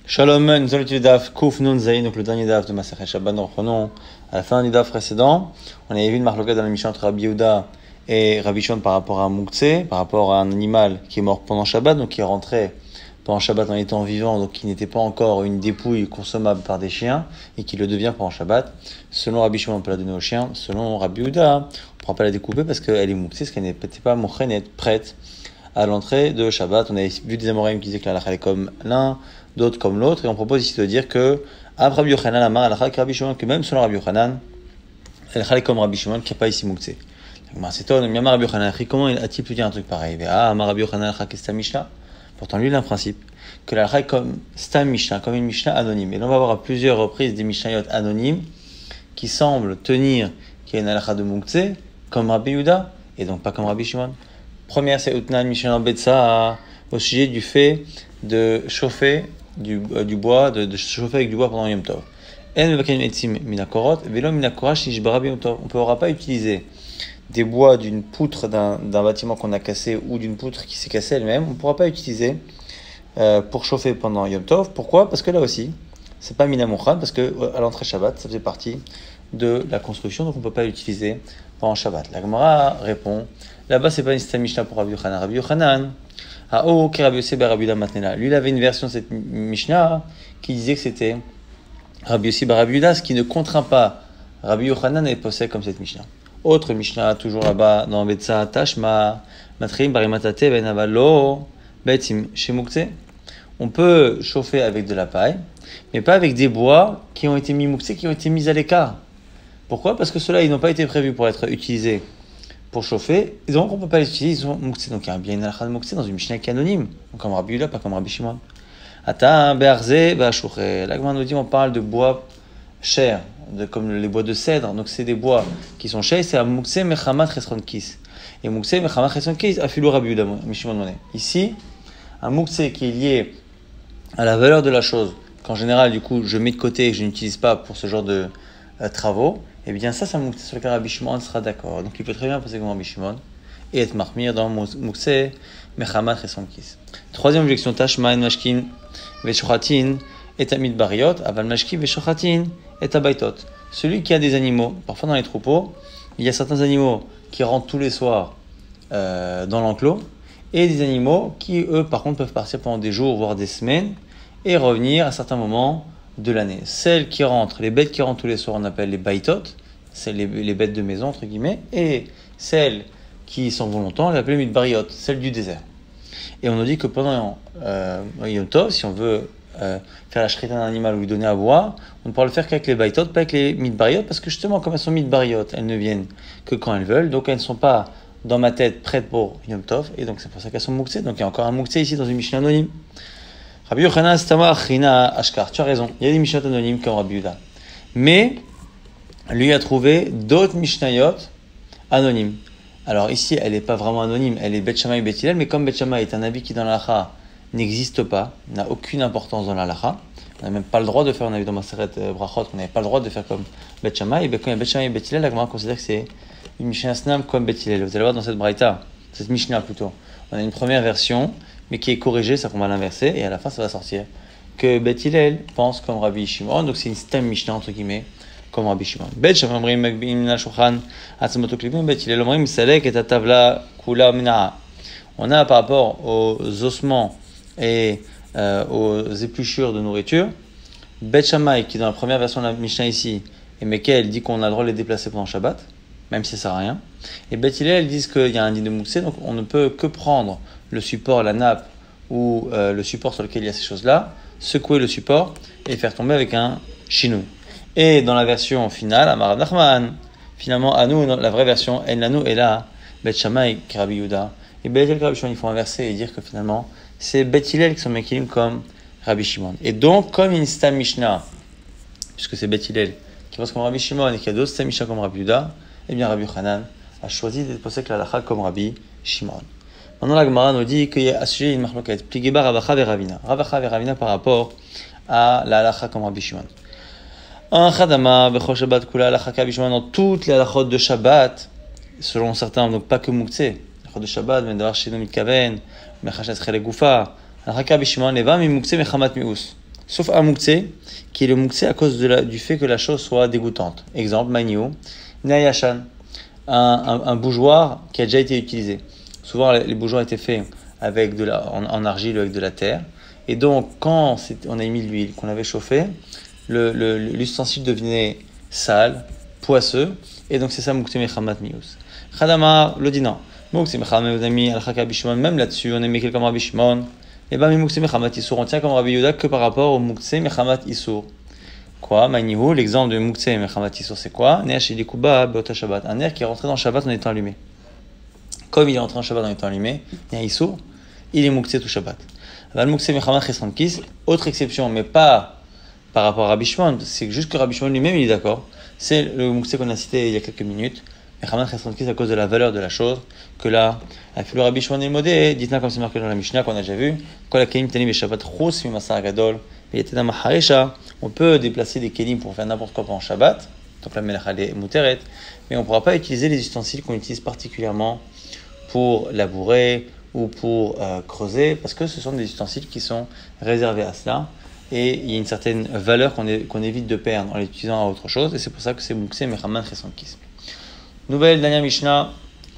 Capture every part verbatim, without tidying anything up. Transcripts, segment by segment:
Shalom, nous allons étudier Daf Kouf Nun Zayin, donc le dernier Daf de Masechet Shabbat. Nous reprenons à la fin du Daf précédent. On avait vu une marloquette dans la Mishnah entre Rabbi Yehuda et Rabbi Shimon par rapport à un Mouktsé, par rapport à un animal qui est mort pendant Shabbat, donc qui est rentré pendant Shabbat en étant vivant, donc qui n'était pas encore une dépouille consommable par des chiens, et qui le devient pendant Shabbat. Selon Rabbi Shimon, on peut la donner aux chiens. Selon Rabbi Yehuda, on ne pourra pas la découper parce qu'elle est Mouktsé, parce qu'elle n'était pas mouchée, prête à l'entrée de Shabbat. On avait vu des Amoraïm qui disaient que la halakha est comme l'un, d'autres comme l'autre, et on propose ici de dire que après Rabbi Yochanan, la mar halakha Rabbi Shimon, que même selon Rabbi Yochanan, la halakha est comme Rabbi Shimon, qui n'a pas ici Mouktsé. C'est étonnant, mais Rabbi Yochanan, comment a-t-il pu dire un truc pareil? Ah, Amar Rabbi Yochanan, la halakha Mishnah. Pourtant, lui, il a un principe que la halakha est comme Stam Mishnah, comme une Mishnah anonyme. Et là, on va voir à plusieurs reprises des Mishnayot anonymes qui semblent tenir qu'il y a une halakha de Mouktsé, comme Rabbi Yehuda, et donc pas comme Rabbi Shimon. Première, c'est Utnan Mishnah Betsa au sujet du fait de chauffer du, euh, du bois, de, de chauffer avec du bois pendant Yom Tov. On ne pourra pas utiliser des bois d'une poutre d'un, d'un bâtiment qu'on a cassé ou d'une poutre qui s'est cassée elle-même. On ne pourra pas utiliser euh, pour chauffer pendant Yom Tov. Pourquoi? Parce que là aussi, c'est pas Mina Mouchan, parce que à l'entrée Shabbat, ça faisait partie de la construction, donc on ne peut pas l'utiliser pendant Shabbat. La Gemara répond, là-bas c'est pas une Stam Mishnah pour Rabbi Yochanan. Rabbi Yochanan, Ha'o ki Rabbi Yossi bar Rabbi Yehuda matnena. Lui, il avait une version de cette Mishnah qui disait que c'était Rabbi Yossi bar Rabbi Yehuda, ce qui ne contraint pas Rabbi Yochanan et possède comme cette Mishnah. Autre Mishnah, toujours là-bas dans Betsa, Tashma, Matrim, Barimatate, Ben Avalo, Betim, chez Mouktsé. On peut chauffer avec de la paille, mais pas avec des bois qui ont été mis Mouktsé, qui ont été mis à l'écart. Pourquoi? Parce que ceux-là, ils n'ont pas été prévus pour être utilisés pour chauffer, et donc on ne peut pas les utiliser, ils sont Mouktsé. Donc il y a bien une halakha de Mouktsé dans une Mishnah qui est anonyme, donc comme Rabbi Yehuda, pas comme Rabbi Shimon. Ata be'arzé be'ashouché. Là, nous dit, on parle de bois chers, de, comme les bois de cèdre, donc c'est des bois qui sont chers, c'est un Mouktsé mechamat chesron kis. Et Mouktsé mechamat chesron kis, afilou Rabbi Yehuda, Mishimon Moné. Ici, un Mouktsé qui est lié à la valeur de la chose, qu'en général, du coup, je mets de côté et que je n'utilise pas pour ce genre de euh, travaux, et eh bien ça, c'est un Mouktsé sur lequel Rabbi Shimon sera d'accord. Donc il peut très bien passer comme Rabbi Shimon et être marmir dans Mouktsé mechamat chesron kis. Troisième objection, Tashma en mashkin veshochatin et amid bariot, aval mashkin veshochatin et abaitot. Celui qui a des animaux, parfois dans les troupeaux, il y a certains animaux qui rentrent tous les soirs euh, dans l'enclos, et des animaux qui, eux, par contre, peuvent partir pendant des jours, voire des semaines, et revenir à certains moments de l'année. Celles qui rentrent, les bêtes qui rentrent tous les soirs, on appelle les baitot, c'est les, les bêtes de maison, entre guillemets, et celles qui s'en vont longtemps, on les appelle midbariot, celles du désert. Et on nous dit que pendant euh, Yom Tov, si on veut euh, faire la shrita d'un animal ou lui donner à boire, on ne pourra le faire qu'avec les baitot, pas avec les midbariot, parce que justement, comme elles sont midbariot, elles ne viennent que quand elles veulent, donc elles ne sont pas dans ma tête prêtes pour Yom Tov, et donc c'est pour ça qu'elles sont Mouktsé. Donc il y a encore un Mouktsé ici dans une Mishnah anonyme. Rabbi Yochanan, Stama, Achina, Ashkar. Tu as raison, il y a des Mishnayot anonymes comme Rabbi Yehuda. Mais lui a trouvé d'autres Mishnayot anonymes. Alors ici, elle n'est pas vraiment anonyme, elle est Bet Shammai et Bet Hillel, mais comme Bet Shammai est un avis qui dans la halakha n'existe pas, n'a aucune importance dans la halakha, on n'a même pas le droit de faire, on a vu dans Maseret Brachot, on n'avait pas le droit de faire comme Bet Shammai, et bien quand il y a Bet Shammai et Bet Hillel, la Gemara considère que c'est une Mishnah Snam comme Bet Hillel. Vous allez voir dans cette Braïta, cette Mishnah plutôt, on a une première version, mais qui est corrigée, ça qu'on va l'inverser, et à la fin ça va sortir que Bet Hillel pense comme Rabbi Shimon, donc c'est une Stam Mishnah entre guillemets, comme Rabbi Shimon. Bet Shammai omrim magbi'im min ha-shulchan atzmoto klipim, Bet Hillel omrim misalek et ha-tavla kula mina'a. On a par rapport aux ossements et euh, aux épluchures de nourriture, Bet Shammai qui dans la première version de la Mishnah ici, et Mekel dit qu'on a le droit de les déplacer pendant Shabbat, même si ça sert à rien. Et Bet Hillel disent qu'il y a un din de Mouktsé, donc on ne peut que prendre le support, la nappe ou euh, le support sur lequel il y a ces choses-là, secouer le support et faire tomber avec un chinou. Et dans la version finale, Amar Nachman, finalement, à nous, la vraie version, En Lanu est là, Bet Shammai qui Rabbi Yehuda, et Bet Hillel qui Rabbi Shimon, il faut inverser et dire que finalement, c'est Bet Hillel qui sont mekilim comme Rabbi Shimon. Et donc, comme une Stam Mishnah, puisque c'est Bet Hillel qui pense comme Rabbi Shimon et qu'il y a d'autres Stam Mishnah comme Rabbi Yehuda, eh bien Rabbi Yochanan a choisi de poser la halakha comme Rabbi Shimon. Maintenant, la Gemara nous dit qu'il y a à ce sujet une marloquette. Pligeba Ravacha ve Ravina. Ravacha ve Ravina par rapport à la halakha comme Rabbi Shimon. Un chadama bechol Shabbat kula halakha Rabbi Shimon dans toutes les halakhot de Shabbat, selon certains, donc pas que Mouktsé. Halachot de Shabbat, mais d'avoir chez nous mitkaven, mechashet chele gufa. Halakha Rabbi Shimon leva mi Mouktsé mechamat mius. sauf un mouktsé, qui est le mouktsé à cause de la, du fait que la chose soit dégoûtante. Exemple, Magniou, Nayashan, un, un, un bougeoir qui a déjà été utilisé. Souvent, les bougeoirs étaient faits avec de la, en, en argile ou avec de la terre. Et donc, quand on a mis de l'huile, qu'on avait chauffé, le, le, l'ustensile devenait sale, poisseux. Et donc, c'est ça, mouktsé mechamat mius. Khadama, le dit non. Mouktsé mechamat mius, al-Chaka Bishimon, même là-dessus, on aimait quelqu'un comme Rabbi Shimon. Et bien, mouktsé mechamat issour, on tient comme Rabbi Yehuda que par rapport au mouktsé mechamat issour. Quoi, Manihu, l'exemple de mouktsé mechamat issour, c'est quoi? Nea shilikuba beota Shabbat. Un nerf qui est rentré dans Shabbat en étant allumé. Comme il est rentré en Shabbat en étant allumé, il y a issour, il est mouktsé tout Shabbat. Le mouktsé mechamat chesran kis, autre exception, mais pas par rapport à Rabbi Shimon, c'est juste que Rabbi Shimon lui-même, il est d'accord. C'est le mouktsé qu'on a cité il y a quelques minutes. Mechamat chesran kis à cause de la valeur de la chose, que là, avec le Rabbi Shimon et le modé, dites-nous comme c'est marqué dans la Mishnah qu'on a déjà vu, Kol hakelim tanim Shabbat chous mimasar gadol, v'yetedam haresha. On peut déplacer des kelim pour faire n'importe quoi pendant Shabbat, donc la melacha est muteret, mais on ne pourra pas utiliser les ustensiles qu'on utilise particulièrement pour labourer ou pour euh, creuser, parce que ce sont des ustensiles qui sont réservés à cela, et il y a une certaine valeur qu'on, est, qu'on évite de perdre en l'utilisant à autre chose, et c'est pour ça que c'est mouktsé mechamat chesran kis. Nouvelle dernière Mishnah.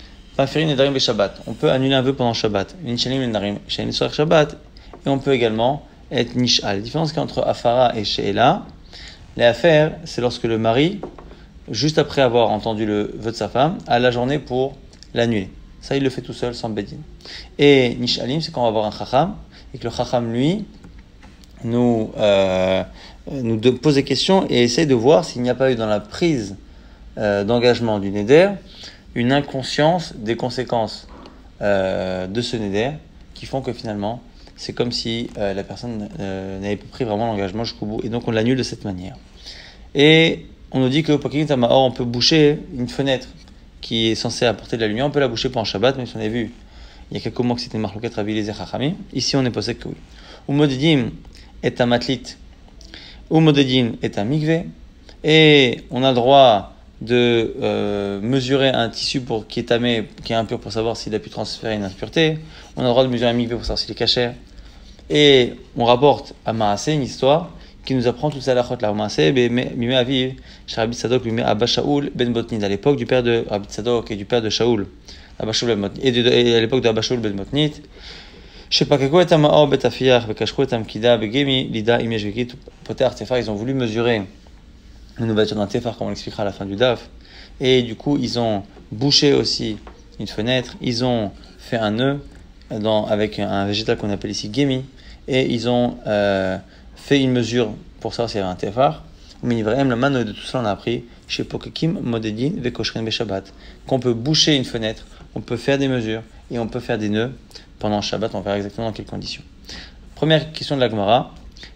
On peut annuler un vœu pendant Shabbat. Shabbat. Et on peut également être nishal. La différence qu'il y a entre Afara et She'ela, les affaires, c'est lorsque le mari, juste après avoir entendu le vœu de sa femme, a la journée pour l'annuler. Ça, il le fait tout seul, sans bedin. Et nishalim, c'est quand on va avoir un chacham, et que le chacham, lui, nous, euh, nous pose des questions et essaye de voir s'il n'y a pas eu dans la prise euh, d'engagement du neder une inconscience des conséquences euh, de ce neder qui font que finalement, c'est comme si euh, la personne euh, n'avait pas pris vraiment l'engagement jusqu'au bout. Et donc, on l'annule de cette manière. Et on nous dit que on peut boucher une fenêtre qui est censée apporter de la lumière. On peut la boucher pendant Shabbat, même si on a vu il y a quelques mois que c'était Marloket Rabbi Eliezer Chachamim. Ici, on est posé que oui. Ou modedim est un matlit. Ou modedim est un mikvé. Et on a le droit de euh, mesurer un tissu pour, qui est tamé, qui est impur, pour savoir s'il a pu transférer une impureté. On a le droit de mesurer un mikvé pour savoir s'il est caché. Et on rapporte à Maasé une histoire qui nous apprend tout ça à la chot là. Maasé, Mimé Aviv, chez Rabbi Tzadok, Mimé Abba Shaoul Ben Botnid, à l'époque du père de Rabbi Tzadok et du père de Shaoul, Abba Shaoul Ben Botnid, et, de, et à l'époque de Abba Shaoul Ben Botnid. Je sais pas quoi est un maor betafiach, bekashko est un kida, begemi, lida, imesh vekit, poter tefar. Ils ont voulu mesurer une ouverture d'un tefar, comme on l'expliquera à la fin du daf. Et du coup, ils ont bouché aussi une fenêtre. Ils ont fait un nœud dans, avec un végétal qu'on appelle ici gemi. Et ils ont euh, fait une mesure pour savoir s'il y avait un tefar. Mais vraiment, la manne de tout cela, on a appris chez Pokekim Modedin Vekoshren Beshabbat, qu'on peut boucher une fenêtre, on peut faire des mesures et on peut faire des nœuds pendant Shabbat. On verra exactement dans quelles conditions. Première question de la Gemara.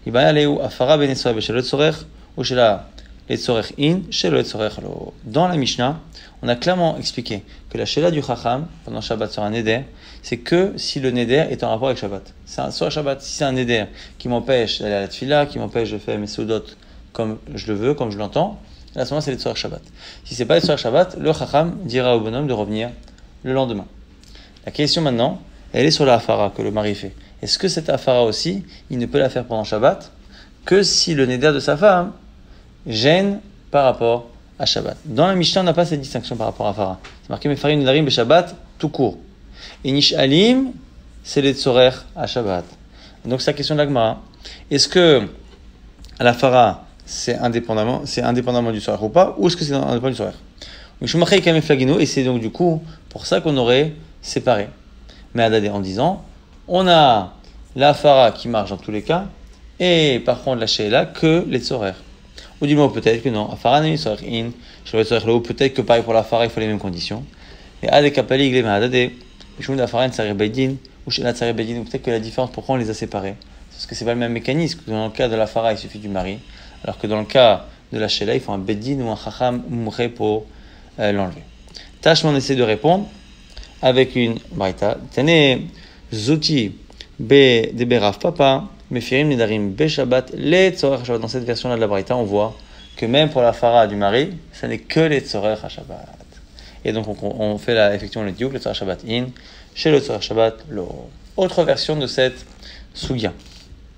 Dans la Mishnah, on a clairement expliqué que la Sheila du Chacham pendant Shabbat sur un neder, c'est que si le neder est en rapport avec Shabbat. C'est un, sur Shabbat, si c'est un neder qui m'empêche d'aller à la tfila, qui m'empêche de faire mes soudot comme je le veux, comme je l'entends, à ce moment c'est les Tzorer Shabbat. Si c'est pas les Tzorer Shabbat, le Chacham dira au bonhomme de revenir le lendemain. La question maintenant, elle est sur la Hafara que le mari fait. Est-ce que cette Hafara aussi, il ne peut la faire pendant Shabbat que si le neder de sa femme gêne par rapport à Shabbat. Dans la Mishnah, on n'a pas cette distinction par rapport à Hafara. C'est marqué Mefarim Nedarim Shabbat tout court. Et Nishalim, c'est les Tzorer à Shabbat. Donc c'est la question de la Gemara. Est-ce que la Hafara, c'est indépendamment, c'est indépendamment du Tzorer ou pas, ou est-ce que c'est indépendamment du Tzorer? Et c'est donc du coup pour ça qu'on aurait séparé. Mais Adadé en disant, on a la Hafara qui marche dans tous les cas, et par contre la Sheila que les Tzorer. Ou du moins peut-être que non. Hafara n'est Tzorer in, je vais Tzorer là, ou peut-être que pareil pour la Hafara, il faut les mêmes conditions. Et Adé Kapali, Glé, Adadé, Mishum d'Hafara, Tzarer Beidin, ou Sheila Tzarer Beidin, ou peut-être que la différence, pourquoi on les a séparés? Parce que c'est pas le même mécanisme. Dans le cas de la Hafara, il suffit du mari, alors que dans le cas de la Sheila, il faut un Beidin ou un Chacham Mouré pour euh, l'enlever. Tâche, on essaie de répondre avec une Braïta. Tane Zoti Be de Beraf Papa, Mefirim Nedarim Be Shabbat, les Tzorer Shabbat. Dans cette version-là de la Braïta, on voit que même pour la Hafara du mari, ça n'est que les Tzorer à Shabbat. Et donc on, on fait là, effectivement le diouk, le Tzorer Shabbat in, chez le Tzorer Shabbat lo. Autre version de cette Sugya.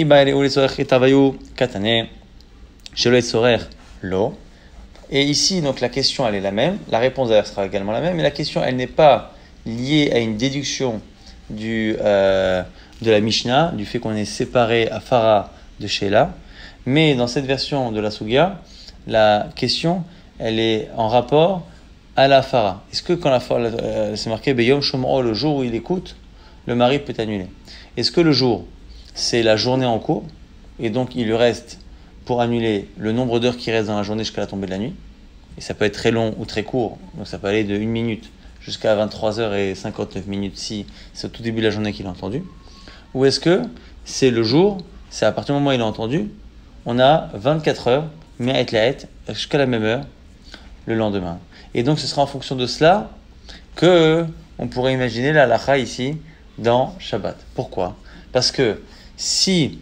Et ici, donc la question, elle est la même. La réponse d'ailleurs sera également la même. Mais la question, elle n'est pas liée à une déduction du, euh, de la Mishnah, du fait qu'on est séparé à Farah de Sheila. Mais dans cette version de la Sugia, la question, elle est en rapport à la Farah. Est-ce que quand la Farah, euh, c'est marqué Beyom Shomro, le jour où il écoute, le mari peut annuler? Est-ce que le jour, c'est la journée en cours, et donc il lui reste, pour annuler, le nombre d'heures qui reste dans la journée jusqu'à la tombée de la nuit, et ça peut être très long ou très court, donc ça peut aller de une minute jusqu'à vingt-trois heures et cinquante-neuf minutes si c'est au tout début de la journée qu'il a entendu, ou est-ce que c'est le jour, c'est à partir du moment où il a entendu, on a vingt-quatre heures, mais à être jusqu'à la même heure le lendemain. Et donc ce sera en fonction de cela que on pourrait imaginer la halakha ici dans Shabbat. Pourquoi? Parce que si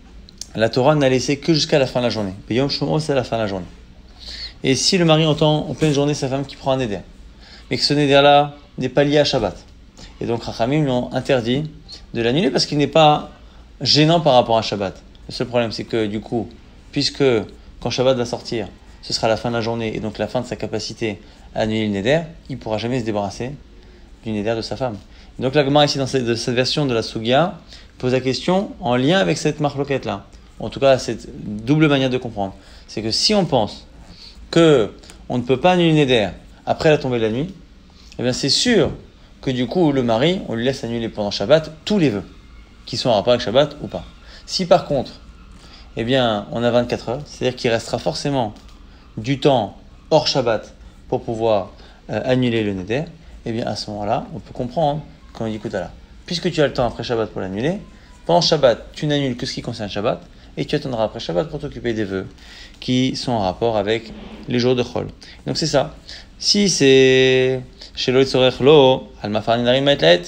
la Torah n'a laissé que jusqu'à la fin de la journée, Yom Shomro, c'est à la fin de la journée. Et si le mari entend en pleine journée sa femme qui prend un neder, mais que ce neder-là n'est pas lié à Shabbat, et donc Chachamim lui ont interdit de l'annuler parce qu'il n'est pas gênant par rapport à Shabbat. Le seul problème, c'est que du coup, puisque quand Shabbat va sortir, ce sera la fin de la journée et donc la fin de sa capacité à annuler le neder, il ne pourra jamais se débarrasser du neder de sa femme. Et donc la Gemara ici dans cette, de cette version de la Sugia pose la question en lien avec cette marloquette là. En tout cas, cette double manière de comprendre. C'est que si on pense que on ne peut pas annuler le neder après la tombée de la nuit, eh bien c'est sûr que du coup le mari, on lui laisse annuler pendant Shabbat tous les vœux, qui sont en rapport avec Shabbat ou pas. Si par contre, eh bien on a vingt-quatre heures, c'est-à-dire qu'il restera forcément du temps hors Shabbat pour pouvoir euh, annuler le neder, eh bien à ce moment-là, on peut comprendre quand on dit écoute là, puisque tu as le temps après Shabbat pour l'annuler, pendant Shabbat, tu n'annules que ce qui concerne Shabbat, et tu attendras après Shabbat pour t'occuper des vœux qui sont en rapport avec les jours de Chol. Donc c'est ça. Si c'est chez Lo Yitzorech Lo, Al Mafar Ninarim Ma'etlet,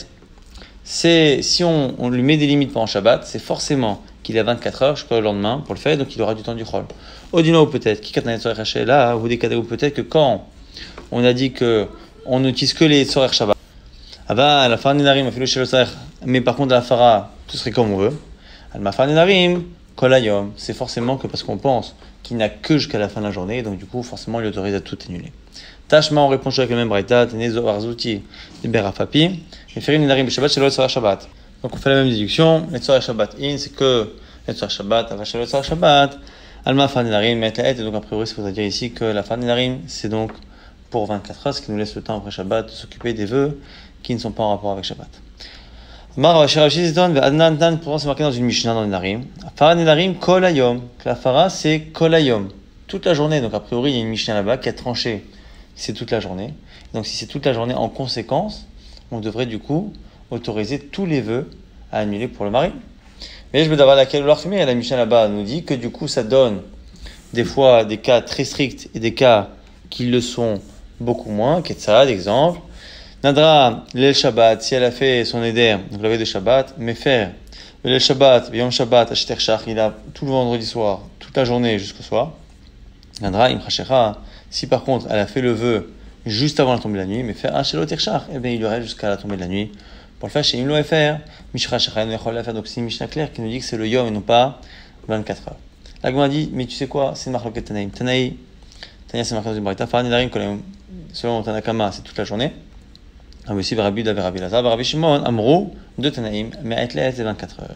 c'est si on, on lui met des limites pendant Shabbat, c'est forcément qu'il a vingt-quatre heures jusqu'au lendemain pour le faire, donc il aura du temps du Chol. Odino peut-être, qui Katan Yitzorech Haché là, ou des ou peut-être que quand on a dit que on n'utilise que les Yitzorech Shabbat, ah bah, la Far Ninarim, mais par contre la Fara, tout serait comme on veut. Al Mafar Ninarim, Kolayom, c'est forcément que parce qu'on pense qu'il n'a que jusqu'à la fin de la journée, donc du coup, forcément, il autorise à tout annuler. Tashma, on répond avec le même braïta, Tenezo Arzouti, Berafapi, et Ferim Ninarim Shabbat, Shelo Yitzorech Shabbat. Donc on fait la même déduction, Yitzorech Shabbat in, c'est que Yitzorech Shabbat, Ava Shelo Yitzorech Shabbat, Alma Far Ninarim, Metlaet, et donc a priori, ça faudrait dire ici que la Far Ninarim, c'est donc pour vingt-quatre heures, ce qui nous laisse le temps après Shabbat de s'occuper des vœux qui ne sont pas en rapport avec Shabbat. Pourtant, c'est marqué dans une Mishnah dans les Narim. Farah Nedarim Kol Hayom. La Farah, c'est Kol Hayom. Toute la journée. Donc, a priori, il y a une Mishnah là-bas qui a tranché. C'est toute la journée. Donc, si c'est toute la journée, en conséquence, on devrait du coup autoriser tous les vœux à annuler pour le mari. Mais je veux d'abord laquelle l'archimé, la Mishnah là-bas nous dit que du coup, ça donne des fois des cas très stricts et des cas qui le sont beaucoup moins. Ketzad, exemple. Nadra, l'El Shabbat, si elle a fait son éder, donc la veille de Shabbat, mais faire l'El Shabbat, Yom Shabbat, Ashter Shach, il a tout le vendredi soir, toute la journée jusqu'au soir. Nadra, Imchachecha, si par contre elle a fait le vœu juste avant la tombée de la nuit, mais faire un Shelo Tershach, eh bien il lui reste jusqu'à la tombée de la nuit. Pour le faire chez Imlo F R, Mishra Shachar, il faut la faire, donc c'est une Mishnah claire qui nous dit que c'est le Yom et non pas vingt-quatre heures. La Gemara dit, mais tu sais quoi, c'est une marloquette Tanaïm. Tanaï, Tanaï, c'est marqué dans une braïta, Farah Nedarim, selon Tanakama, c'est toute la journée. Ah, mais aussi, Rabbi David, Rabbi Lazar, Rabbi Shimon, Amrou, de Tanaïm, mais Aetlet, c'est vingt-quatre heures.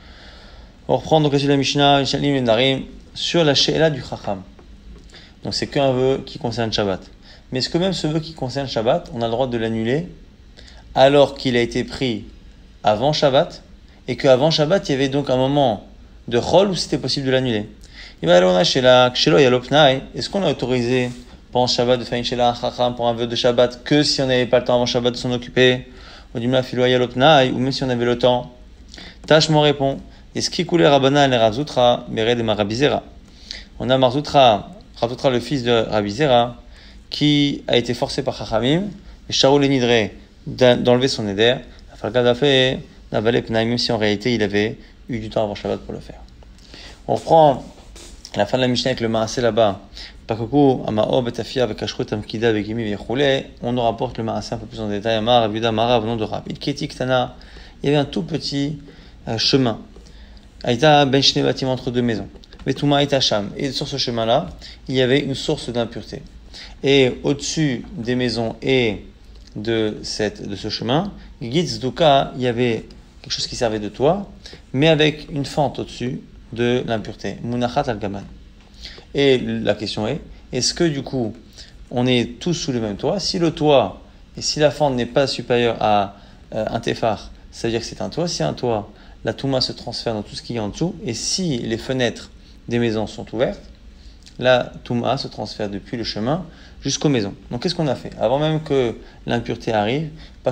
On reprend donc la suite de la Mishnah, Shalim et Narim, sur la She'ela du Chacham. Donc, c'est qu'un vœu qui concerne Shabbat. Mais est-ce que même ce vœu qui concerne Shabbat, on a le droit de l'annuler alors qu'il a été pris avant Shabbat et qu'avant Shabbat, il y avait donc un moment de Chol où c'était possible de l'annuler? Il va aller on a She'ela, Kshelo Yalopnai, est-ce qu'on a autorisé pendant Shabbat de faire une She'ela Chacham pour un vœu de Shabbat que si on n'avait pas le temps avant Shabbat de s'en occuper, ou du Mafilo Yalopnai, ou même si on avait le temps? Tâche m'en répond. Est-ce qu'il coulait Rabbanan et Razoutra, Bered et Marabizera? On a Marzoutra, Razoutra le fils de Rabizera, qui a été forcé par Chachamim, et Shaul Nidre d'enlever son éder, Falgada fait Navalé Pnaï, même si en réalité il avait eu du temps avant Shabbat pour le faire. On reprend à la fin de la Mishnah avec le Maasé là-bas. Pakoku, Amao, Betafia, avec Kashrut, Amkida, avec Imi, Vechoulé. On nous rapporte le Maasé un peu plus en détail. Amar, Abuda, Mara, venant de Rab. Il Keti, Ktana. Il y avait un tout petit euh, chemin. Aïta ben shne bâtiment entre deux maisons. Betuma Aïta Sham. Et sur ce chemin-là, il y avait une source d'impureté. Et au-dessus des maisons et de, cette, de ce chemin, Gitz Duka, il y avait quelque chose qui servait de toit, mais avec une fente au-dessus de l'impureté. Munachat al-Gaman. Et la question est, est-ce que du coup, on est tous sous le même toit? Si le toit, et si la fente n'est pas supérieure à euh, un téphar, ça veut dire que c'est un toit. Si un toit, la touma se transfère dans tout ce qui est en dessous, et si les fenêtres des maisons sont ouvertes, la touma se transfère depuis le chemin jusqu'aux maisons. Donc qu'est-ce qu'on a fait? Avant même que l'impureté arrive,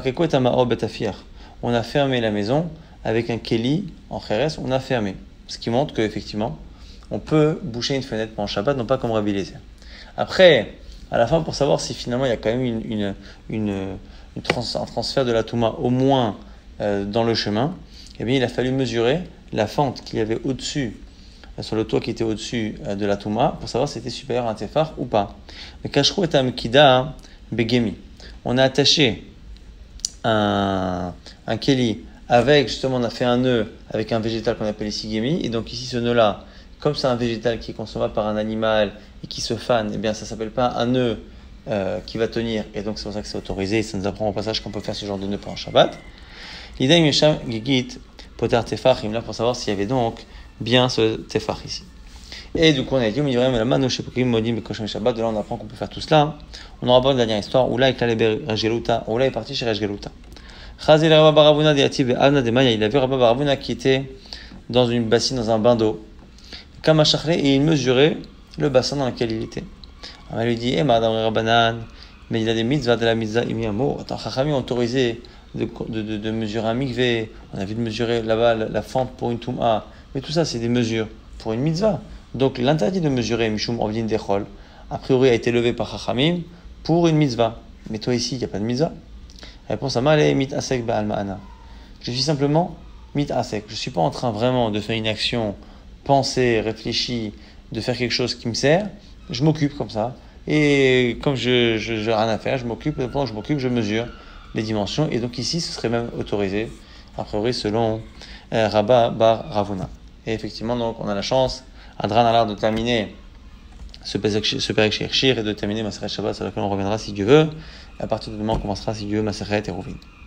on a fermé la maison avec un keli en kheres, on a fermé. Ce qui montre qu'effectivement, on peut boucher une fenêtre pendant Shabbat, non pas comme Rabbi Eliezer. Après, à la fin, pour savoir si finalement il y a quand même une, une, une, une trans, un transfert de la touma au moins euh, dans le chemin, eh bien il a fallu mesurer la fente qu'il y avait au-dessus, euh, sur le toit qui était au-dessus euh, de la touma, pour savoir si c'était supérieur à un téphar ou pas. Le kashrou est un kida begemi. On a attaché un, un keli avec, justement, on a fait un nœud avec un végétal qu'on appelle ici gemi, et donc ici ce nœud-là, comme c'est un végétal qui est consommable par un animal et qui se fane, eh bien ça ne s'appelle pas un nœud euh, qui va tenir, et donc c'est pour ça que c'est autorisé, et ça nous apprend au passage qu'on peut faire ce genre de nœud pendant Shabbat. L'idée Mesham Gigit Poter Tefach, là pour savoir s'il y avait donc bien ce Tefach ici. Et du coup on a dit, on dirait, mais la mano shepokim modim bekoshim Shabbat, de là on apprend qu'on peut faire tout cela. On aura pas de la dernière histoire, où là avec la Rajgeluta, où là est parti chez Rajgeluta. Chazil Rabba Baravuna diati be'avna de Maya, il a vu Rabba Baravuna qui était dans une bassine, dans un bain d'eau. Comme et il mesurait le bassin dans lequel il était. Alors, il lui dit, eh, madame Rabbanan, mais il a des mitzvahs de la mitzvah imiamo. Attends, Chachamim ont autorisé de, de, de, de mesurer un mikvé, on a vu de mesurer là-bas la, la fente pour une touma, mais tout ça c'est des mesures pour une mitzvah. Donc l'interdit de mesurer Mishum Ovdin Dechol, a priori a été levé par Chachamim pour une mitzvah. Mais toi ici, il n'y a pas de mitzvah. La réponse à mal est mit asek ba'al ma'ana. Je suis simplement mit asek. Je ne suis pas en train vraiment de faire une action penser, réfléchir, de faire quelque chose qui me sert, je m'occupe comme ça. Et comme je n'ai rien à faire, je m'occupe, pendant que je m'occupe, je mesure les dimensions. Et donc ici, ce serait même autorisé, a priori, selon euh, Rabba Bar Ravuna. Et effectivement, donc, on a la chance, Adran a l'air de terminer ce Perek Shir et de terminer Maseret Shabbat, sur laquelle on reviendra si Dieu veut. Et à partir de demain, on commencera si Dieu veut Maseret Eruvin.